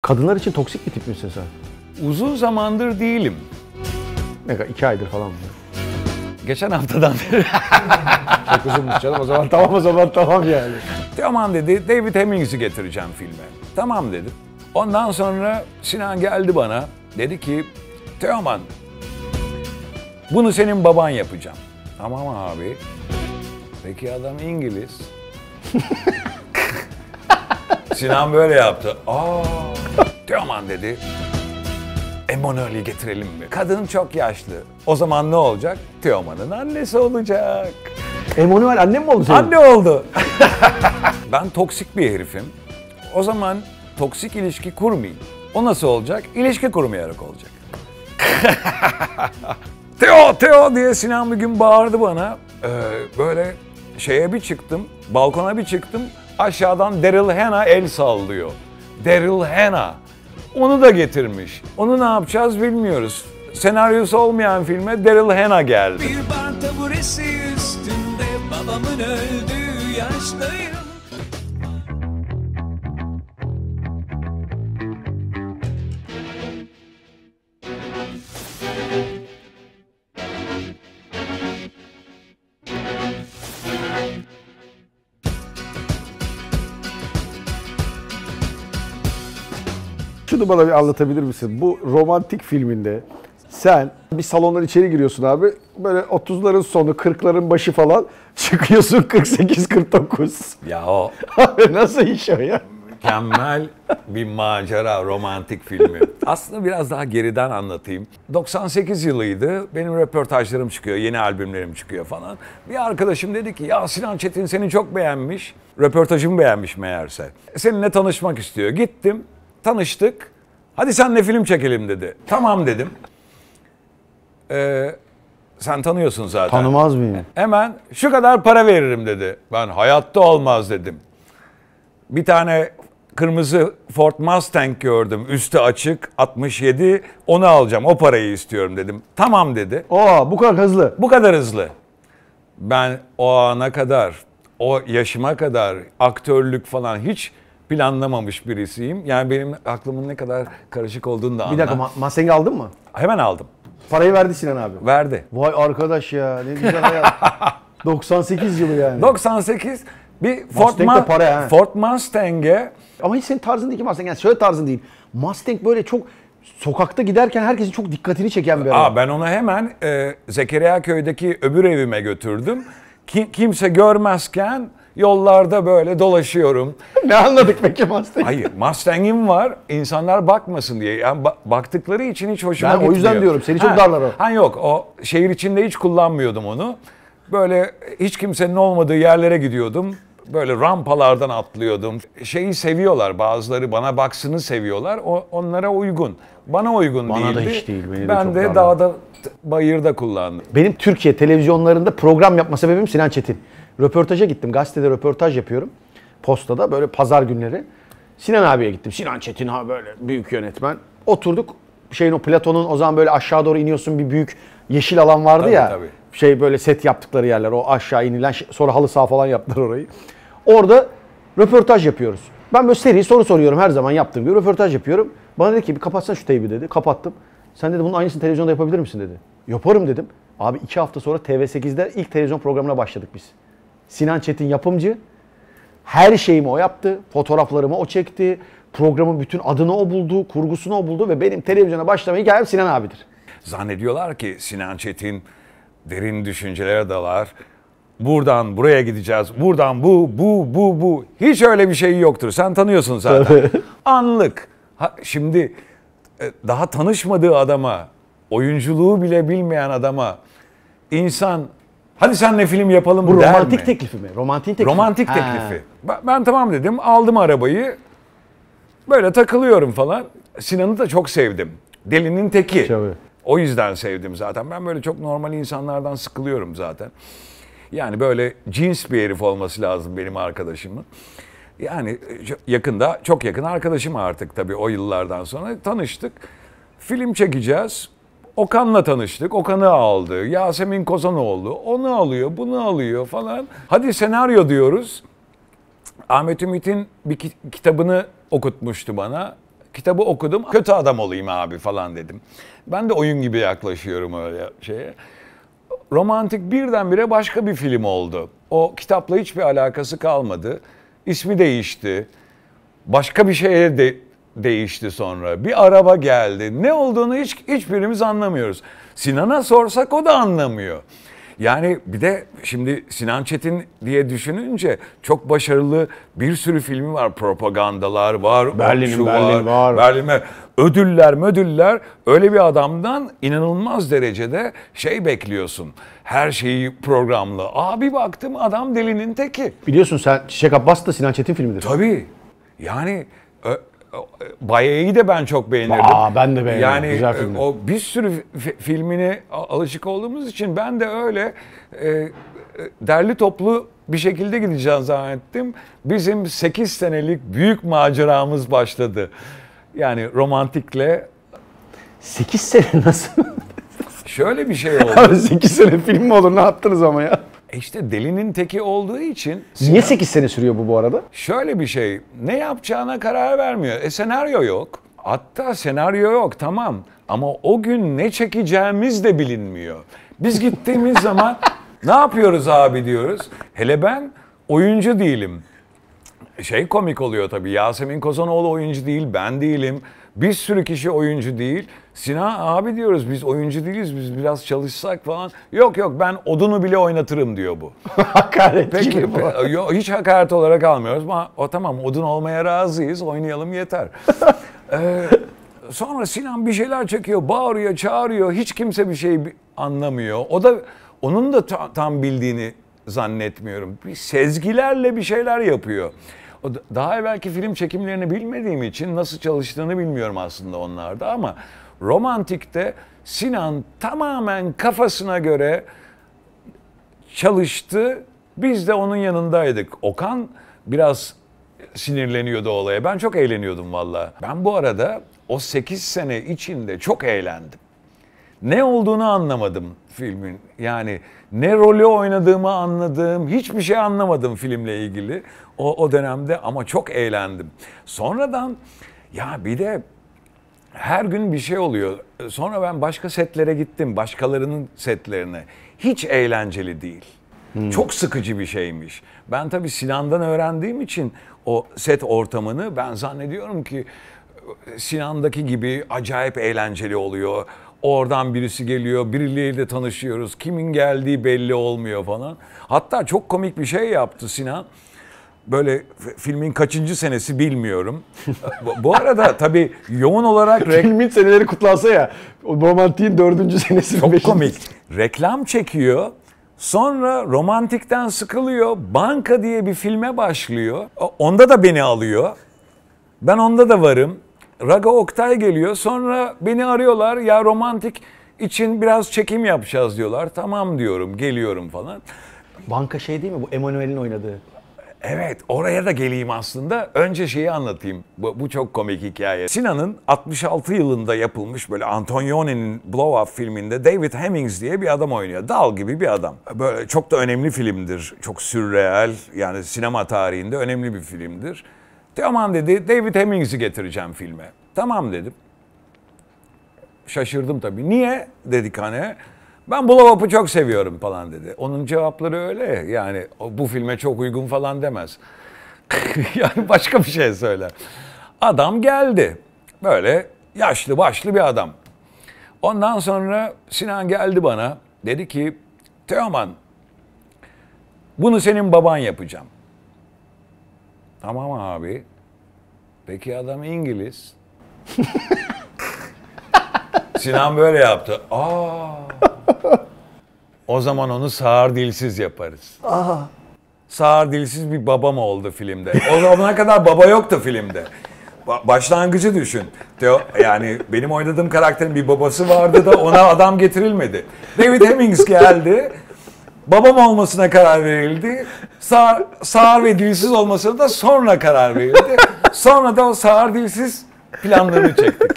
Kadınlar için toksik bir tip misin sen? Uzun zamandır değilim. Ne kadar? 2 aydır falan mı? Geçen haftadan beri. Çok uzunmuş canım, o zaman tamam yani. Teoman dedi, David Hemmings'i getireceğim filme. Tamam dedim. Ondan sonra Sinan geldi bana, dedi ki, Teoman, bunu senin baban yapacağım. Tamam abi. Peki adam İngiliz. Sinan böyle yaptı. Teoman dedi, Emanuel'i getirelim mi? Kadın çok yaşlı. O zaman ne olacak? Teoman'ın annesi olacak. Emanuel annem mi oldu senin? Anne oldu. Ben toksik bir herifim. O zaman toksik ilişki kurmayayım. O nasıl olacak? İlişki kurmayarak olacak. Teo diye Sinan bir gün bağırdı bana. Böyle şeye bir çıktım, balkona bir çıktım. Aşağıdan Daryl Hannah el sallıyor. Daryl Hannah. Onu da getirmiş. Onu ne yapacağız bilmiyoruz. Senaryosu olmayan filme Daryl Hannah geldi. Bir bar taburesi üstünde babamın öldüğü yaştayım. Şunu bana bir anlatabilir misin? Bu romantik filminde sen bir salondan içeri giriyorsun abi. Böyle 30'ların sonu, 40'ların başı falan çıkıyorsun 48-49. Ya o Abi nasıl iş o ya? mükemmel bir macera, romantik filmi. Aslında biraz daha geriden anlatayım. 98 yılıydı. Benim röportajlarım çıkıyor, yeni albümlerim çıkıyor falan. Bir arkadaşım dedi ki, ya Sinan Çetin seni çok beğenmiş. Röportajımı beğenmiş meğerse. Seninle tanışmak istiyor. Gittim, tanıştık. Hadi seninle film çekelim dedi. Tamam dedim. Sen tanıyorsun zaten. Tanımaz mıyım? Hemen şu kadar para veririm dedi. Ben hayatta olmaz dedim. Bir tane kırmızı Ford Mustang gördüm. Üstü açık 67. Onu alacağım. O parayı istiyorum dedim. Tamam dedi. Bu kadar hızlı. Bu kadar hızlı. Ben o ana kadar, o yaşıma kadar aktörlük falan hiç planlamamış birisiyim. Yani benim aklımın ne kadar karışık olduğunu da anla. Bir dakika, Mustang'i aldın mı? Hemen aldım. Parayı verdi Sinan abi. Verdi. Vay arkadaş ya, ne güzel hayat. 98 yılı yani. 98 bir Mustang de para ha. Ford Mustang'e. Ama hiç senin tarzın değil ki Mustang. Yani şöyle tarzın değil. Mustang böyle çok sokakta giderken herkesin çok dikkatini çeken bir araba. Ben onu hemen Zekeriya Köy'deki öbür evime götürdüm. Kimse görmezken yollarda böyle dolaşıyorum. Ne anladık peki Mustang? Hayır, Mustang'im var. İnsanlar bakmasın diye. Yani baktıkları için hiç hoşuma gitmiyor. Ben o yüzden diyorum. Seni çok darlar o. Yok, o şehir içinde hiç kullanmıyordum onu. Böyle hiç kimsenin olmadığı yerlere gidiyordum. Böyle rampalardan atlıyordum. Şeyi seviyorlar, bazıları bana baksını seviyorlar. Onlara uygun. Bana uygun değildi. Bana da hiç değil. Beni Ben de dağda, bayırda kullandım. Benim Türkiye televizyonlarında program yapma sebebim Sinan Çetin. Röportaja gittim. Gazetede röportaj yapıyorum. Postada böyle pazar günleri. Sinan abiye gittim. Sinan Çetin abi böyle büyük yönetmen. Oturduk. O Platon'un o zaman böyle aşağı doğru iniyorsun, bir büyük yeşil alan vardı Tabii, ya. tabii. Böyle set yaptıkları yerler. O aşağı inilen sonra halı saha falan yaptılar orayı. Orada röportaj yapıyoruz. Ben böyle seri soru soruyorum, her zaman yaptığım gibi röportaj yapıyorum. Bana dedi ki bir kapatsana şu teybi dedi. Kapattım. Sen dedi bunun aynısını televizyonda yapabilir misin dedi. Yaparım dedim. Abi 2 hafta sonra TV8'de ilk televizyon programına başladık biz. Sinan Çetin yapımcı. Her şeyimi o yaptı. Fotoğraflarımı o çekti. Programın bütün adını o buldu. Kurgusunu o buldu ve benim televizyona başlama hikayem Sinan abidir. Zannediyorlar ki Sinan Çetin derin düşüncelere dalar. Buradan buraya gideceğiz. Buradan bu. Hiç öyle bir şey yoktur. Sen tanıyorsun zaten. Anlık. Şimdi daha tanışmadığı adama, oyunculuğu bile bilmeyen adama insan hadi seninle film yapalım Bu der romantik mi? teklifi mi? Romantik teklifi. Romantik teklifi. Ben tamam dedim. Aldım arabayı. Böyle takılıyorum falan. Sinan'ı da çok sevdim. Delinin teki. Tabii. O yüzden sevdim zaten. Ben böyle çok normal insanlardan sıkılıyorum zaten. Yani böyle cins bir herif olması lazım benim arkadaşımın. Yani yakında, çok yakın arkadaşım artık tabii o yıllardan sonra tanıştık. Film çekeceğiz. Okan'la tanıştık. Okan'ı aldı. Yasemin Kozanoğlu. Onu alıyor, bunu alıyor falan. Hadi senaryo diyoruz. Ahmet Ümit'in bir kitabını okutmuştu bana. Kitabı okudum. Kötü adam olayım abi falan dedim. Ben de oyun gibi yaklaşıyorum öyle şeye. Romantik birdenbire başka bir film oldu. O kitapla hiçbir alakası kalmadı. İsmi değişti. Başka bir şeye de değişti sonra. Bir araba geldi. Ne olduğunu hiçbirimiz anlamıyoruz. Sinan'a sorsak o da anlamıyor. Yani bir de şimdi Sinan Çetin diye düşününce çok başarılı bir sürü filmi var. Propagandalar var. Berlin var. Berlin'e ödüller. Öyle bir adamdan inanılmaz derecede şey bekliyorsun. Her şeyi programlı. Abi baktım adam delinin teki. Biliyorsun sen Çiçek Abbas da Sinan Çetin filmidir. Tabii. Yani Baye'yi de ben çok beğenirdim. Ben de beğendim. Yani Güzel film. o bir sürü filmine alışık olduğumuz için ben de öyle derli toplu bir şekilde gideceğim zannettim. Bizim 8 senelik büyük maceramız başladı. Yani romantikle. 8 sene nasıl? Şöyle bir şey oldu. Abi 8 sene film mi olur? Ne yaptınız ama ya? İşte delinin teki olduğu için. Niye 8 sene sürüyor bu arada? Şöyle bir şey, ne yapacağına karar vermiyor. Senaryo yok. Hatta senaryo yok, tamam. Ama o gün ne çekeceğimiz de bilinmiyor. Biz gittiğimiz zaman ne yapıyoruz abi diyoruz. Hele ben oyuncu değilim. Şey komik oluyor tabii. Yasemin Kozanoğlu oyuncu değil, ben değilim. Bir sürü kişi oyuncu değil. Sinan abi diyoruz biz oyuncu değiliz, biz biraz çalışsak falan. Yok ben odunu bile oynatırım diyor bu. Hakaret Peki, gibi bu. hiç hakaret olarak almıyoruz ama tamam odun olmaya razıyız, oynayalım yeter. Sonra Sinan bir şeyler çekiyor, bağırıyor, çağırıyor, hiç kimse bir şey anlamıyor. Onun da tam bildiğini zannetmiyorum. Bir sezgilerle bir şeyler yapıyor. Daha evvelki film çekimlerini bilmediğim için nasıl çalıştığını bilmiyorum aslında onlarda ama romantikte Sinan tamamen kafasına göre çalıştı. Biz de onun yanındaydık. Okan biraz sinirleniyordu olaya. Ben çok eğleniyordum valla. Ben bu arada o 8 sene içinde çok eğlendim. Ne olduğunu anlamadım filmin. Yani ne rolü oynadığımı anladım. Hiçbir şey anlamadım filmle ilgili o dönemde ama çok eğlendim. Sonradan ya bir de her gün bir şey oluyor. Sonra ben başka setlere gittim. Başkalarının setlerine. Hiç eğlenceli değil. Çok sıkıcı bir şeymiş. Ben tabii Sinan'dan öğrendiğim için o set ortamını ben zannediyorum ki Sinan'daki gibi acayip eğlenceli oluyor. Oradan birisi geliyor, birileriyle tanışıyoruz. Kimin geldiği belli olmuyor falan. Hatta çok komik bir şey yaptı Sinan. Böyle filmin kaçıncı senesi bilmiyorum. Bu arada tabii yoğun olarak... Filmin seneleri kutlansa ya. O romantiğin 4. senesi. Çok komik. Reklam çekiyor. Sonra romantikten sıkılıyor. Banka diye bir filme başlıyor. Onda da beni alıyor. Ben onda da varım. Raga Oktay geliyor. Sonra beni arıyorlar. Ya romantik için biraz çekim yapacağız diyorlar. Tamam diyorum. Geliyorum falan. Banka şey değil mi? Bu Emanuel'in oynadığı. Evet, oraya da geleyim aslında. Önce şeyi anlatayım. Bu çok komik hikaye. Sinan'ın 66 yılında yapılmış böyle Antonioni'nin Blow Up filminde David Hemmings diye bir adam oynuyor. Dal gibi bir adam. Böyle çok da önemli filmdir. Çok sürreal, yani sinema tarihinde önemli bir filmdir. Teoman dedi, David Hemmings'i getireceğim filme. Tamam dedim. Şaşırdım tabii. Niye dedik hani. Ben Blow Up'ı çok seviyorum falan dedi. Onun cevapları öyle yani bu filme çok uygun falan demez. Yani başka bir şey söyler. Adam geldi. Böyle yaşlı başlı bir adam. Ondan sonra Sinan geldi bana. Dedi ki Teoman bunu senin baban yapacağım. Tamam abi. Peki adam İngiliz. Sinan böyle yaptı. O zaman onu sağır dilsiz yaparız. Sağır dilsiz bir babam oldu filmde. O zamana kadar baba yoktu filmde. Başlangıcı düşün. Yani benim oynadığım karakterin bir babası vardı da ona adam getirilmedi. David Hemmings geldi. Babam olmasına karar verildi. Sağır ve dilsiz olmasına da sonra karar verildi. Sonra da o sağır dilsiz planlarını çektik.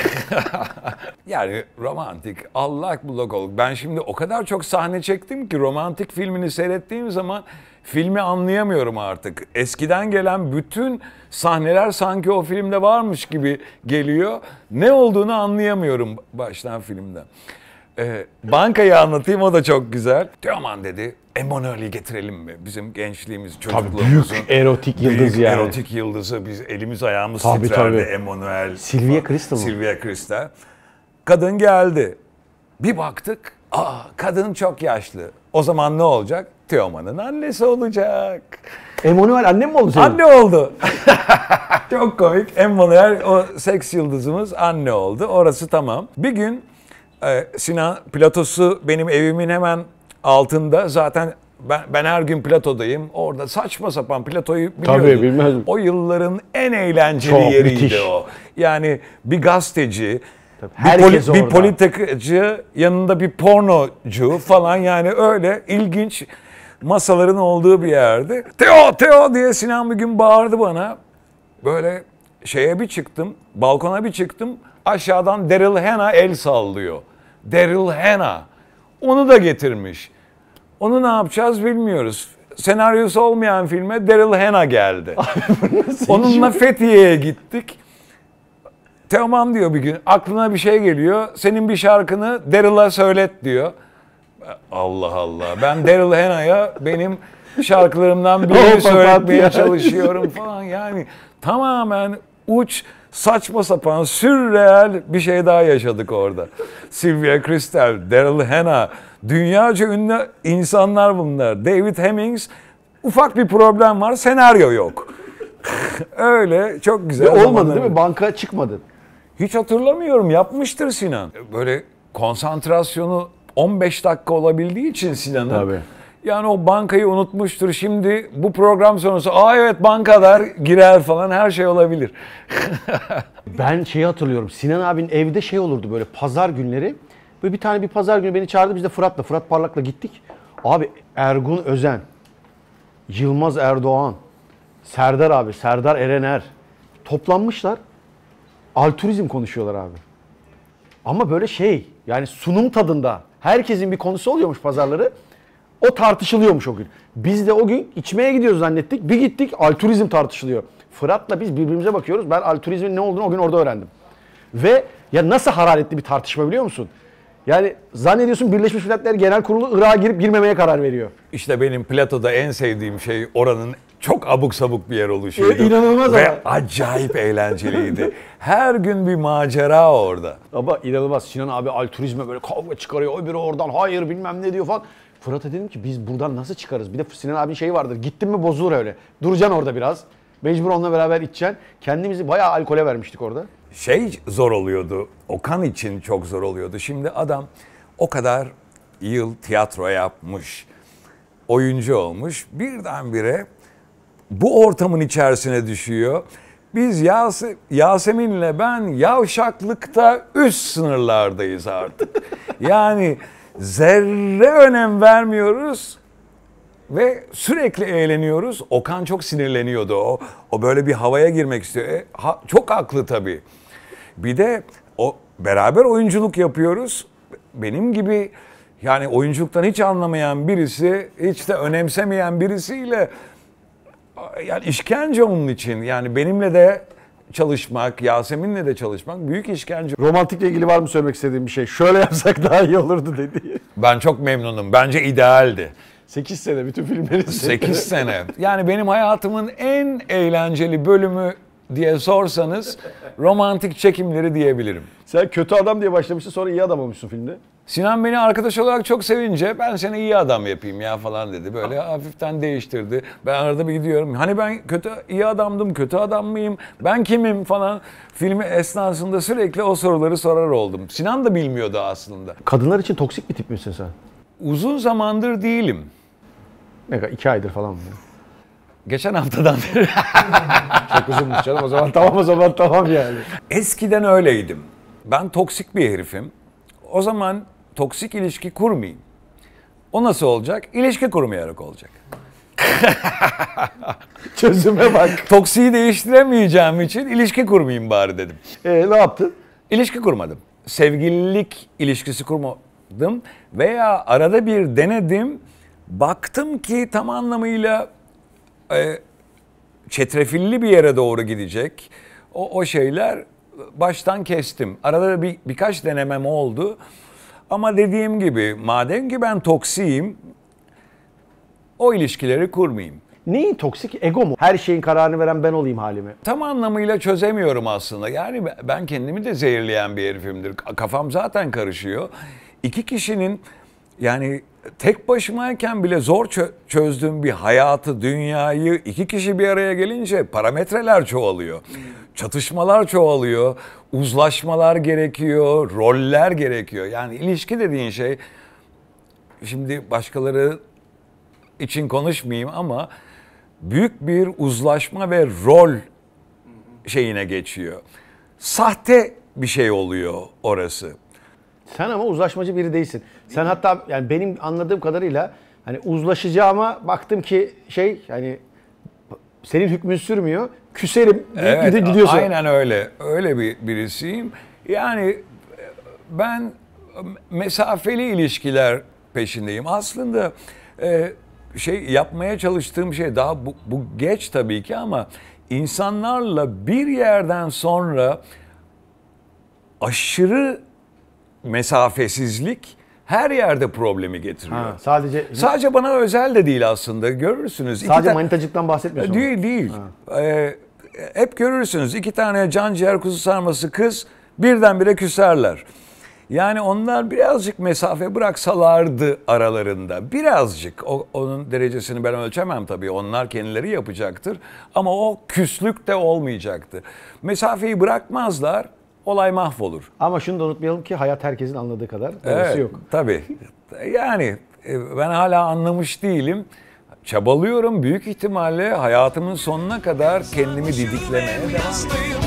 Yani romantik, allak bullak olduk. Ben şimdi o kadar çok sahne çektim ki romantik filmini seyrettiğim zaman filmi anlayamıyorum artık. Eskiden gelen bütün sahneler sanki o filmde varmış gibi geliyor. Ne olduğunu anlayamıyorum baştan filmden. Bankayı anlatayım, o da çok güzel. Teoman dedi, Emanuel'i getirelim mi? Bizim gençliğimiz, çocukluğumuzun. Büyük erotik yıldız büyük yani. erotik yıldızı. Biz elimiz ayağımız Tabii, titrerdi. tabii. Emanuel. Sylvia Kristel mi? Sylvia Kristel. Kadın geldi. Bir baktık, kadın çok yaşlı. O zaman ne olacak? Teoman'ın annesi olacak. Emanuel annem mi oldu senin? Anne oldu. Çok komik. Emanuel, o seks yıldızımız anne oldu. Orası tamam. Bir gün Sinan, platosu benim evimin hemen altında. Zaten ben her gün platodayım. Orada saçma sapan platoyu biliyordum. Tabii, bilmezdim. O yılların en eğlenceli Çok yeriydi müthiş. o. Yani bir gazeteci, herkes bir orada. politikacı, yanında bir pornocu falan, yani öyle ilginç masaların olduğu bir yerdi. Teo diye Sinan bir gün bağırdı bana. Böyle şeye bir çıktım, balkona bir çıktım. Aşağıdan Daryl Hannah el sallıyor. Daryl Hannah. Onu da getirmiş. Onu ne yapacağız bilmiyoruz. Senaryosu olmayan filme Daryl Hannah geldi. Onunla Fethiye'ye gittik. Teoman diyor bir gün, aklına bir şey geliyor. Senin bir şarkını Daryl'a söylet diyor. Allah Allah. Ben Daryl Hannah'ya benim şarkılarımdan birini söyletmeye çalışıyorum falan. Yani tamamen uç, saçma sapan, sürreal bir şey daha yaşadık orada. Sylvia Kristel, Daryl Hannah, dünyaca ünlü insanlar bunlar. David Hemmings, ufak bir problem var, senaryo yok. Öyle çok güzel. Olmadı değil mi? Banka çıkmadı. Hiç hatırlamıyorum. Yapmıştır Sinan. Böyle konsantrasyonu 15 dakika olabildiği için Sinan'ın. Tabii. Yani o bankayı unutmuştur. Şimdi bu program sonrası evet banka der, girer falan, her şey olabilir. Ben şeyi hatırlıyorum. Sinan abinin evde şey olurdu böyle pazar günleri. Böyle bir pazar günü beni çağırdı. Biz de Fırat Parlak'la gittik. Abi Ergun Özen, Yılmaz Erdoğan, Serdar abi, Serdar Erener toplanmışlar. Altruizm konuşuyorlar abi. Ama böyle şey, yani sunum tadında. Herkesin bir konusu oluyormuş pazarları. O tartışılıyormuş o gün. Biz de o gün içmeye gidiyoruz zannettik. Bir gittik, altruizm tartışılıyor. Fırat'la biz birbirimize bakıyoruz. Ben altruizmin ne olduğunu o gün orada öğrendim. Ve ya nasıl hararetli bir tartışma biliyor musun? Yani zannediyorsun Birleşmiş Milletler Genel Kurulu Irak'a girip girmemeye karar veriyor. İşte benim Plato'da en sevdiğim şey oranın çok abuk sabuk bir yer oluşuydu. İnanılmaz ve ama. acayip eğlenceliydi. Her gün bir macera orada. Ama inanılmaz. Sinan abi altruizme böyle kavga çıkarıyor. Öbürü oradan hayır bilmem ne diyor falan. Fırat'a dedim ki biz buradan nasıl çıkarız? Bir de Sinan abinin şeyi vardır. Gittin mi bozulur öyle. Duracaksın orada biraz. Mecbur onunla beraber içeceksin. Kendimizi bayağı alkole vermiştik orada. Şey zor oluyordu. Okan için çok zor oluyordu. Şimdi adam o kadar yıl tiyatro yapmış, oyuncu olmuş. Birdenbire bu ortamın içerisine düşüyor. Biz Yasemin'le ben yavşaklıkta üst sınırlardayız artık. Yani zerre önem vermiyoruz ve sürekli eğleniyoruz. Okan çok sinirleniyordu. O böyle bir havaya girmek istiyor. Çok haklı tabii. Bir de o beraber oyunculuk yapıyoruz. Benim gibi yani oyunculuktan hiç anlamayan birisi, hiç de önemsemeyen birisiyle yani işkence onun için. Yani benimle de çalışmak, Yasemin'le de çalışmak büyük işkence. Romantikle ilgili var mı söylemek istediğin bir şey? Şöyle yapsak daha iyi olurdu dedi. Ben çok memnunum. Bence idealdi. 8 sene bütün filmleri 8 sene. Yani benim hayatımın en eğlenceli bölümü diye sorsanız romantik çekimleri diyebilirim. Sen kötü adam diye başlamıştın sonra iyi adam olmuşsun filmde. Sinan beni arkadaş olarak çok sevince ben seni iyi adam yapayım ya falan dedi. Böyle hafiften değiştirdi. Ben arada bir gidiyorum. Hani ben iyi adamdım, kötü adam mıyım? Ben kimim falan. Filmi esnasında sürekli o soruları sorar oldum. Sinan da bilmiyordu aslında. Kadınlar için toksik bir tip misin sen? Uzun zamandır değilim. Ne kadar? 2 aydır falan mı? Geçen haftadan beri. Çok uzunmuş canım o zaman tamam yani. Eskiden öyleydim. Ben toksik bir herifim. O zaman toksik ilişki kurmayayım. O nasıl olacak? İlişki kurmayarak olacak. Çözüme bak. Toksiği değiştiremeyeceğim için ilişki kurmayayım bari dedim. Ne yaptın? İlişki kurmadım. Sevgililik ilişkisi kurmadım veya arada bir denedim Baktım ki tam anlamıyla çetrefilli bir yere doğru gidecek. O şeyler baştan kestim. Arada birkaç denemem oldu. Ama dediğim gibi madem ki ben toksiyim, o ilişkileri kurmayayım. Neyin toksik? Ego mu? Her şeyin kararını veren ben olayım halimi. Tam anlamıyla çözemiyorum aslında. Yani ben kendimi de zehirleyen bir herifimdir. Kafam zaten karışıyor. İki kişinin yani tek başımayken bile zor çözdüğüm bir hayatı, dünyayı iki kişi bir araya gelince parametreler çoğalıyor. Çatışmalar çoğalıyor, uzlaşmalar gerekiyor, roller gerekiyor. Yani ilişki dediğin şey, şimdi başkaları için konuşmayayım ama büyük bir uzlaşma ve rol şeyine geçiyor. Sahte bir şey oluyor orası. Sen ama uzlaşmacı biri değilsin. Sen hatta yani benim anladığım kadarıyla hani uzlaşacağıma baktım ki hani senin hükmün sürmüyor. Küserim Evet, gidiyorsun. aynen öyle. Öyle birisiyim. Yani ben mesafeli ilişkiler peşindeyim. Aslında yapmaya çalıştığım şey daha bu geç tabii ki ama insanlarla bir yerden sonra aşırı mesafesizlik her yerde problemi getiriyor. Ha, sadece bana özel de değil aslında. Görürsünüz. Sadece manitacıktan bahsetmiyorsun. Değil. Hep görürsünüz. 2 tane can ciğer kuzu sarması kız birdenbire küserler. Yani onlar birazcık mesafe bıraksalardı aralarında. Birazcık. Onun derecesini ben ölçemem tabii. Onlar kendileri yapacaktır. Ama o küslük de olmayacaktı. Mesafeyi bırakmazlar. Olay mahvolur. Ama şunu da unutmayalım ki hayat herkesin anladığı kadar orası yok. Tabii. Yani ben hala anlamış değilim. Çabalıyorum, büyük ihtimalle hayatımın sonuna kadar kendimi didiklemeye devam ediyorum.